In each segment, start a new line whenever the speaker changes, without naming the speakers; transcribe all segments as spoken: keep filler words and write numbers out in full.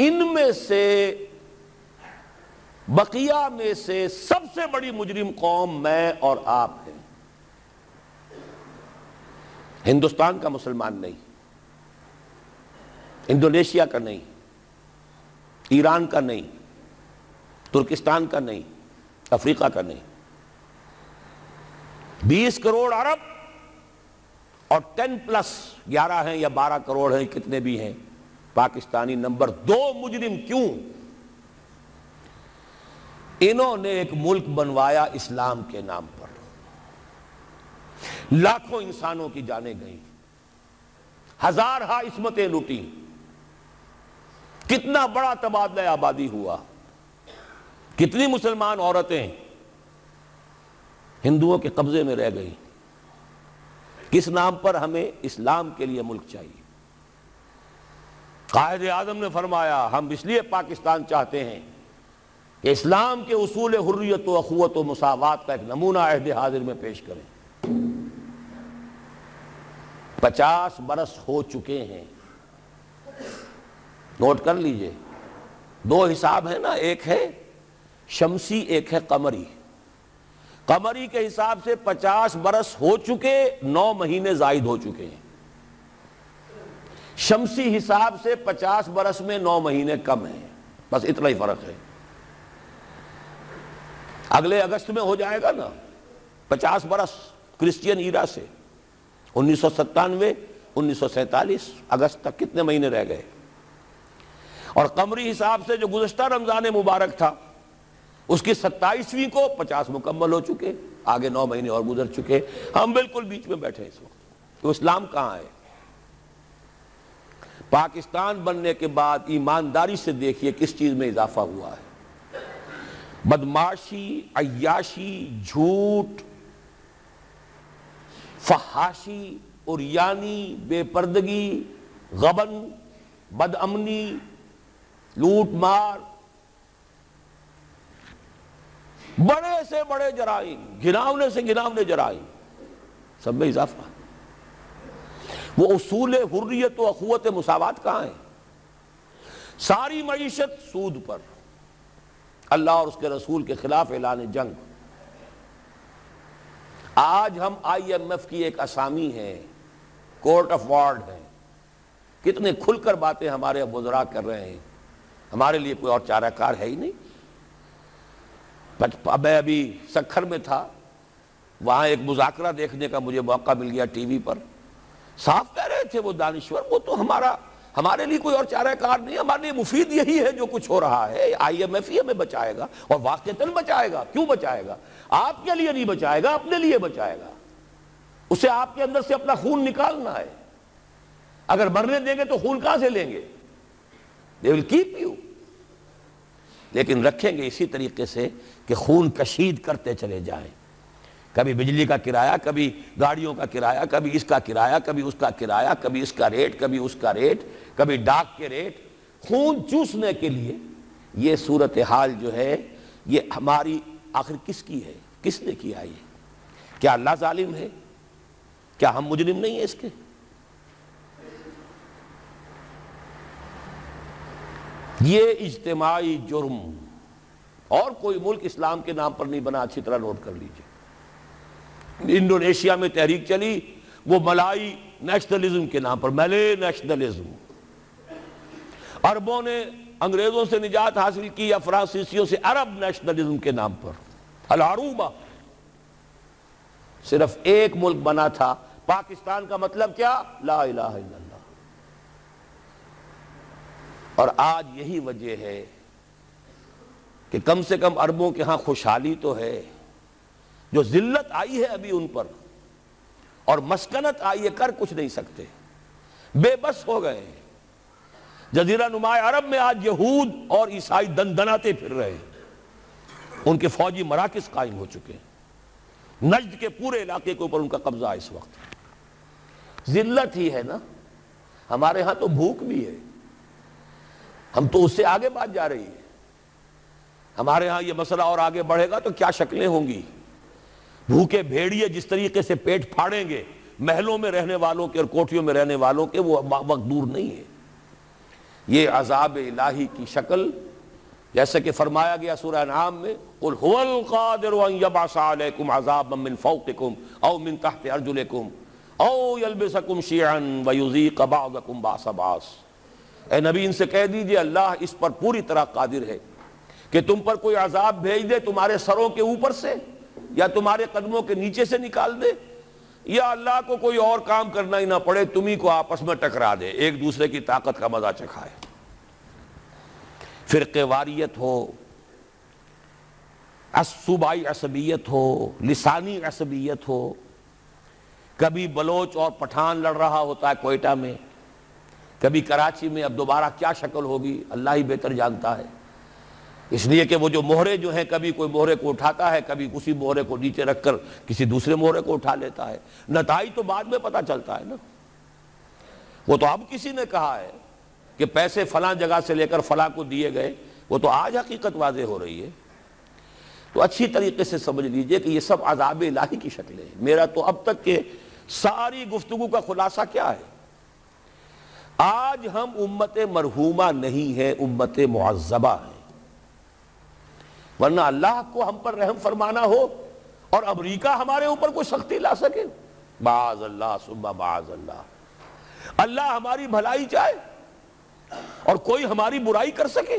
ان میں سے بقیہ میں سے سب سے بڑی مجرم قوم میں اور آپ ہیں۔ ہندوستان کا مسلمان نہیں، انڈونیشیا کا نہیں، ایران کا نہیں، ترکستان کا نہیں، افریقہ کا نہیں، بیس کروڑ عرب اور ٹین پلس گیارہ ہیں یا بارہ کروڑ ہیں، کتنے بھی ہیں پاکستانی نمبر دو مجرم۔ کیوں؟ انہوں نے ایک ملک بنوایا اسلام کے نام پر، لاکھوں انسانوں کی جانیں گئیں، ہزارہا عصمتیں لوٹی، کتنا بڑا تبادلہ آبادی ہوا، کتنی مسلمان عورتیں ہندوؤں کے قبضے میں رہ گئیں۔ کس نام پر؟ ہمیں اسلام کے لیے ملک چاہیے۔ قائد اعظم نے فرمایا ہم اس لیے پاکستان چاہتے ہیں کہ اسلام کے اصول حریت و اخوت و مساوات کا ایک نمونہ عہد حاضر میں پیش کریں۔ پچاس برس ہو چکے ہیں، نوٹ کر لیجئے، دو حساب ہے نا، ایک ہے شمسی ایک ہے قمری۔ قمری کے حساب سے پچاس برس ہو چکے، نو مہینے زائد ہو چکے ہیں۔ شمسی حساب سے پچاس برس میں نو مہینے کم ہیں، بس اتنا ہی فرق ہے۔ اگلے اگست میں ہو جائے گا نا پچاس برس کرسچین ایرا سے، انیس سو ستانوے انیس سو سینتالیس اگست تک کتنے مہینے رہ گئے؟ اور قمری حساب سے جو گزشتہ رمضان مبارک تھا اس کی ستائیسویں کو پچاس مکمل ہو چکے، آگے نو مہینے اور گزر چکے، ہم بالکل بیچ میں بیٹھے اس وقت۔ تو اسلام کہاں ہے؟ پاکستان بننے کے بعد ایمانداری سے دیکھیے کس چیز میں اضافہ ہوا ہے۔ بدمعاشی، عیاشی، جھوٹ، فحاشی، عریانی، بے پردگی، غبن، بد امنی، لوٹ مار، بڑے سے بڑے جرائم، گھناونے سے گھناونے جرائم، سب میں اضافہ۔ وہ اصول حریت و اخوت مساوات کہاں ہیں؟ ساری معیشت سود پر، اللہ اور اس کے رسول کے خلاف اعلان جنگ۔ آج ہم آئی ایم ایف کی ایک اسامی ہے، کورٹ آف وارڈ ہے، کتنے کھل کر باتیں ہمارے وزراء کر رہے ہیں، ہمارے لیے کوئی اور چارہ کار ہے ہی نہیں۔ میں ابھی سکھر میں تھا، وہاں ایک مذاکرہ دیکھنے کا مجھے موقع مل گیا ٹی وی پر، صاف کہہ رہے تھے وہ دانشور، وہ تو ہمارا ہمارے لیے کوئی اور چارہ کار نہیں، ہمارے لیے مفید یہی ہے جو کچھ ہو رہا ہے، آئی ایم ایف ہی ہمیں بچائے گا، اور واقعتاً بچائے گا۔ کیوں بچائے گا؟ آپ کے لیے نہیں بچائے گا، اپنے لیے بچائے گا۔ اسے آپ کے اندر سے اپنا خون نکالنا ہے، اگر مرنے دیں گے تو خون کہاں سے لیں گے؟ they will keep you، لیکن رکھیں گے اسی طریقے سے کہ خون کشید کرتے چلے جائیں، کبھی بجلی کا کرایہ، کبھی گاڑیوں کا کرایہ، کبھی اس کا کرایہ، کبھی اس کا کرایہ، کبھی اس کا ریٹ، کبھی اس کا ریٹ، کبھی ڈاک کے ریٹ، خون چوسنے کے لیے۔ یہ صورتحال جو ہے یہ ہماری آخر کس کی ہے؟ کس نے کیا یہ؟ کیا اللہ ظالم ہے؟ کیا ہم مجرم نہیں ہیں اس کے؟ یہ اجتماعی جرم، اور کوئی ملک اسلام کے نام پر نہیں بنا، اچھی طرح نوٹ کر لیجئے۔ انڈونیشیا میں تحریک چلی، وہ ملائی نیشنلزم کے نام پر، ملے نیشنلزم۔ عربوں نے انگریزوں سے نجات حاصل کی، یا فرانسیسیوں سے، عرب نیشنلزم کے نام پر، العروبہ۔ صرف ایک ملک بنا تھا، پاکستان کا مطلب کیا؟ لا الہ الا اللہ۔ اور آج یہی وجہ ہے کہ کم سے کم عربوں کے ہاں خوشحالی تو ہے، جو ذلت آئی ہے ابھی ان پر اور مسکنت آئی ہے، کر کچھ نہیں سکتے، بے بس ہو گئے ہیں۔ جزیرہ نما عرب میں آج یہود اور عیسائی دن دناتے پھر رہے ہیں، ان کے فوجی مراکز قائم ہو چکے ہیں، نجد کے پورے علاقے کے اوپر ان کا قبضہ ہے اس وقت۔ ذلت ہی ہے نا، ہمارے ہاں تو بھوک بھی ہے، ہم تو اس سے آگے بات جا رہی ہے۔ ہمارے ہاں یہ مسئلہ اور آگے بڑھے گا تو کیا شکلیں ہوں گی؟ بھوکے بھیڑیے جس طریقے سے پیٹ پھاڑیں گے محلوں میں رہنے والوں کے اور کوٹھیوں میں رہنے والوں کے، وہ وقت دور نہیں ہے۔ یہ عذاب الہی کی شکل، جیسے کہ فرمایا گیا سورہ انعام میں، قُلْ هُوَ الْقَادِرُ أَن يَبْعَثَ عَلَيْكُمْ عَذَابًا مِّن فَوْقِكُمْ أَوْ مِن تَحْتِ أَرْجُلِكُمْ أَوْ يَلْبِسَكُمْ شِيَعًا وَيُذِيقَ بَعْضَكُمْ بَأْسَ بَعْضٍ۔ اے نبی ان سے کہہ دیجئے اللہ اس پر پوری طرح قادر ہے کہ تم پر کوئی عذاب بھیج دے تمہارے سروں کے اوپر سے یا تمہارے قدموں کے نیچے سے نکال دے، یا اللہ کو کوئی اور کام کرنا ہی نہ پڑے، تمہیں کو آپس میں ٹکرا دے، ایک دوسرے کی طاقت کا مزہ چکھائے۔ فرقے واریت ہو، صوبائی عصبیت ہو، لسانی عصبیت ہو، کبھی بلوچ اور پٹھان لڑ رہا ہوتا ہے کوئٹہ میں، کبھی کراچی میں، اب دوبارہ کیا شکل ہوگی اللہ ہی بہتر جانتا ہے۔ اس لیے کہ وہ جو مہرے جو ہیں، کبھی کوئی مہرے کو اٹھاتا ہے، کبھی اسی مہرے کو نیچے رکھ کر کسی دوسرے مہرے کو اٹھا لیتا ہے، نتائج تو بعد میں پتہ چلتا ہے نا۔ وہ تو اب کسی نے کہا ہے کہ پیسے فلاں جگہ سے لے کر فلاں کو دیے گئے، وہ تو آج حقیقت واضح ہو رہی ہے۔ تو اچھی طریقے سے سمجھ لیجئے کہ یہ سب عذاب الہی کی شکلیں ہیں۔ میرا تو اب تک کے ساری گفتگو کا خلاصہ کیا ہے؟ آج ہم امت مرحومہ نہیں ہیں، امت معذبہ ہیں، ورنہ اللہ کو ہم پر رحم فرمانا ہو اور امریکہ ہمارے اوپر کوئی سختی لا سکے، معاذ اللہ ثم معاذ اللہ، اللہ ہماری بھلائی چاہے اور کوئی ہماری برائی کر سکے،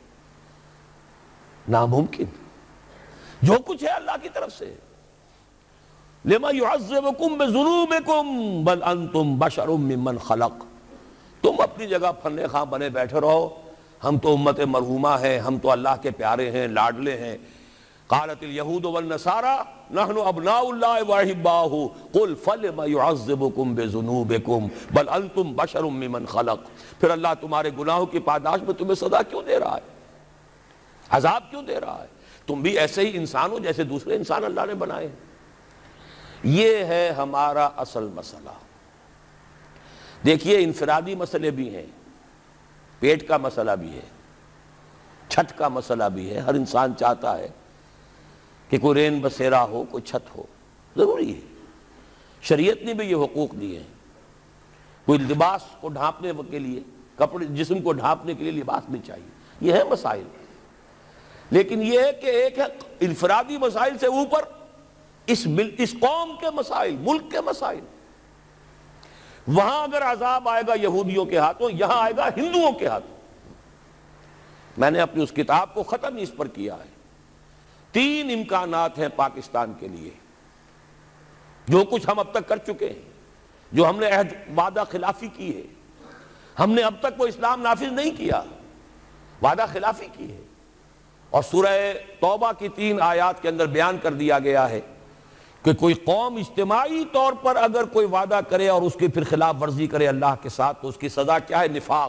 ناممکن۔ جو کچھ ہے اللہ کی طرف سے۔ لما يعذبكم بذنوبكم بل انتم بشر ممن خلق۔ تم اپنی جگہ پھرنے خواہ بنے بیٹھے رہو، ہم تو امت مرحومہ ہیں، ہم تو اللہ کے پیارے ہیں، لاڈلے ہیں۔ قالت اليہود والنصارى نحن ابناء اللہ واحباؤہ قل فلم يعذبكم بذنوبكم بل انتم بشر ممن خلق۔ پھر اللہ تمہارے گناہوں کی پاداش میں تمہیں سزا کیوں دے رہا ہے، عذاب کیوں دے رہا ہے؟ تم بھی ایسے ہی انسان ہو جیسے دوسرے انسان اللہ نے بنائے۔ یہ ہے ہمارا اصل مسئلہ۔ دیکھیے انفرادی مسئلے بھی ہیں، پیٹ کا مسئلہ بھی ہے، چھت کا مسئلہ بھی ہے۔ ہر انسان چاہتا ہے کہ کوئی رین بسیرا ہو، کوئی چھت ہو، ضروری ہے۔ شریعت نے بھی یہ حقوق دیے ہیں۔ کوئی لباس کو ڈھانپنے کے لیے، کپڑے جسم کو ڈھانپنے کے لیے لباس بھی چاہیے، یہ ہے مسائل۔ لیکن یہ ہے کہ ایک ہے انفرادی مسائل سے اوپر اس اس قوم کے مسائل، ملک کے مسائل۔ وہاں اگر عذاب آئے گا یہودیوں کے ہاتھوں، یہاں آئے گا ہندوؤں کے ہاتھوں۔ میں نے اپنی اس کتاب کو ختم اس پر کیا ہے۔ تین امکانات ہیں پاکستان کے لیے، جو کچھ ہم اب تک کر چکے ہیں، جو ہم نے عہد وعدہ خلافی کی ہے، ہم نے اب تک وہ اسلام نافذ نہیں کیا، وعدہ خلافی کی ہے۔ اور سورہ توبہ کی تین آیات کے اندر بیان کر دیا گیا ہے کہ کوئی قوم اجتماعی طور پر اگر کوئی وعدہ کرے اور اس کی پھر خلاف ورزی کرے اللہ کے ساتھ تو اس کی سزا کیا ہے؟ نفاق۔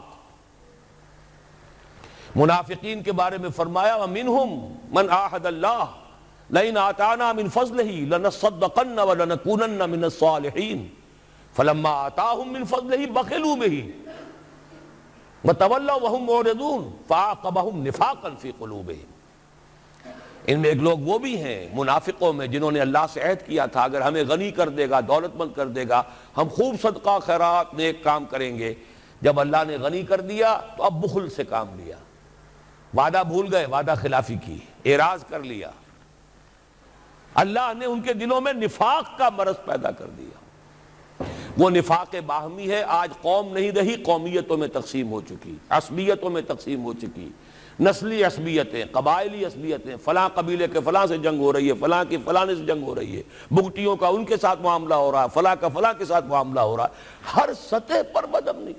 منافقین کے بارے میں فرمایا وَمِنْهُمْ مَنْ عَاهَدَ اللَّهَ لَئِنْ آتَانَا مِنْ فَضْلِهِ لَنَصَّدَّقَنَّ وَلَنَكُونَنَّ مِنَ الصَّالِحِينَ فَلَمَّا آتَاهُم مِنْ فَضْلِهِ بَخِلُوا بِهِ وَتَوَلَّوْا وَهُمْ مُعْرِضُونَ فَعَاقَبَهُمْ نِفَاقًا فِي قُلُوبِهِمْ۔ ان میں ایک لوگ وہ بھی ہیں منافقوں میں جنہوں نے اللہ سے عہد کیا تھا اگر ہمیں غنی کر دے گا، دولت مند کر دے گا، ہم خوب صدقہ خیرات نیک کام کریں گے۔ جب اللہ نے غنی کر دیا تو اب بخل سے کام لیا، وعدہ بھول گئے، وعدہ خلافی کی، اعراض کر لیا۔ اللہ نے ان کے دلوں میں نفاق کا مرض پیدا کر دیا۔ وہ نفاق باہمی ہے، آج قوم نہیں رہی، قومیتوں میں تقسیم ہو چکی، عصبیتوں میں تقسیم ہو چکی، نسلی عصبیتیں، قبائلی عصبیتیں، فلاں قبیلے کے فلاں سے جنگ ہو رہی ہے، فلاں کی فلاں سے جنگ ہو رہی ہے، بگٹیوں کا ان کے ساتھ معاملہ ہو رہا ہے، فلاں کا فلاں کے ساتھ معاملہ ہو رہا ہے، ہر سطح پر بدامنی،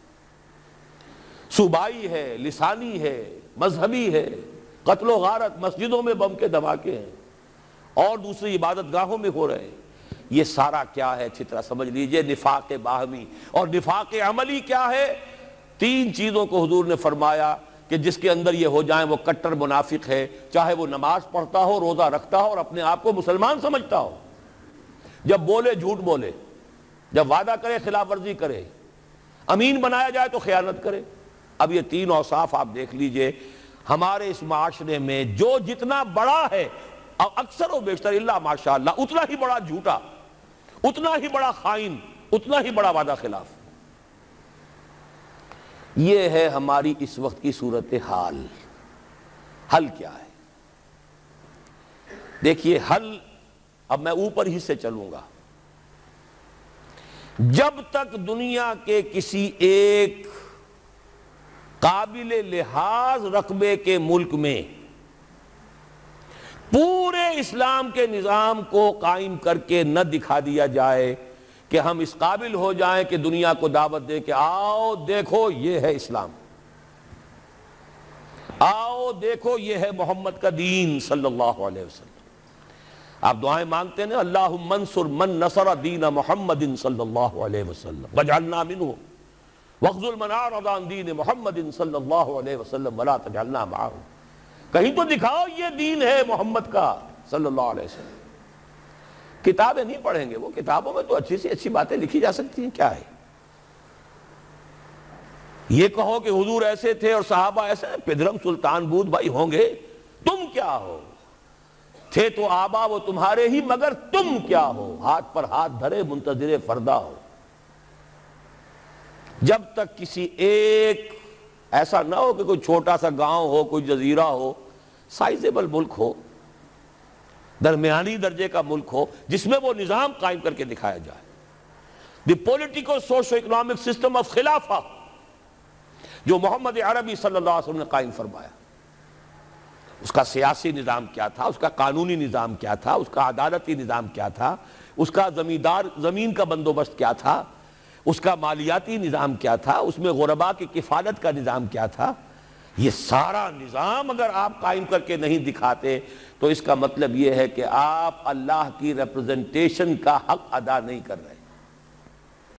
صوبائی ہے، لسانی ہے، مذہبی ہے، قتل و غارت، مسجدوں میں بم کے دھماکے ہیں اور دوسری عبادت گاہوں میں ہو رہے ہیں۔ یہ سارا کیا ہے اچھی طرح سمجھ لیجئے، نفاق باہمی۔ اور نفاق عملی کیا ہے؟ تین چیزوں کو حضور نے فرمایا کہ جس کے اندر یہ ہو جائیں وہ کٹر منافق ہے، چاہے وہ نماز پڑھتا ہو، روزہ رکھتا ہو اور اپنے آپ کو مسلمان سمجھتا ہو، جب بولے جھوٹ بولے، جب وعدہ کرے خلاف ورزی کرے، امین بنایا جائے تو خیانت کرے۔ اب یہ تین اوصاف آپ دیکھ لیجئے ہمارے اس معاشرے میں جو جتنا بڑا ہے، اکثر و بیشتر اللہ ماشاءاللہ اتنا ہی بڑا جھوٹا، اتنا ہی بڑا خائن، اتنا ہی بڑا وعدہ خلاف۔ یہ ہے ہماری اس وقت کی صورتحال۔ حل کیا ہے؟ دیکھیے حل، اب میں اوپر ہی سے چلوں گا۔ جب تک دنیا کے کسی ایک قابل لحاظ رقبے کے ملک میں پورے اسلام کے نظام کو قائم کر کے نہ دکھا دیا جائے کہ ہم اس قابل ہو جائیں کہ دنیا کو دعوت دے کہ آؤ دیکھو یہ ہے اسلام، آؤ دیکھو یہ ہے محمد کا دین صلی اللہ علیہ وسلم۔ آپ دعائیں مانگتے ہیں نا، اللہم انصر من نصر دین محمد صلی اللہ علیہ وسلم واجعلنا منہم واخذل من اعرض عن دین محمد صلی اللہ علیہ وسلم ولا تجعلنا معہم۔ کہیں تو دکھاؤ یہ دین ہے محمد کا صلی اللہ علیہ وسلم۔ کتابیں نہیں پڑھیں گے، وہ کتابوں میں تو اچھی سی اچھی باتیں لکھی جا سکتی ہیں، کیا ہے؟ یہ کہو کہ حضور ایسے تھے اور صحابہ ایسے، پدرم سلطان بود بھائی ہوں گے، تم کیا ہو؟ تھے تو آبا وہ تمہارے ہی، مگر تم کیا ہو؟ ہاتھ پر ہاتھ دھرے منتظر فردا ہو۔ جب تک کسی ایک ایسا نہ ہو کہ کوئی چھوٹا سا گاؤں ہو، کوئی جزیرہ ہو، سائزیبل ملک ہو، درمیانی درجے کا ملک ہو، جس میں وہ نظام قائم کر کے دکھایا جائے۔ The political socio economic system of خلافہ جو محمد عربی صلی اللہ علیہ وسلم نے قائم فرمایا، اس کا سیاسی نظام کیا تھا، اس کا قانونی نظام کیا تھا، اس کا عدالتی نظام کیا تھا، اس کا زمیندار زمین کا بندوبست کیا تھا، اس کا مالیاتی نظام کیا تھا، اس میں غرباء کی کفالت کا نظام کیا تھا، یہ سارا نظام اگر آپ قائم کر کے نہیں دکھاتے تو اس کا مطلب یہ ہے کہ آپ اللہ کی ریپرزنٹیشن کا حق ادا نہیں کر رہے۔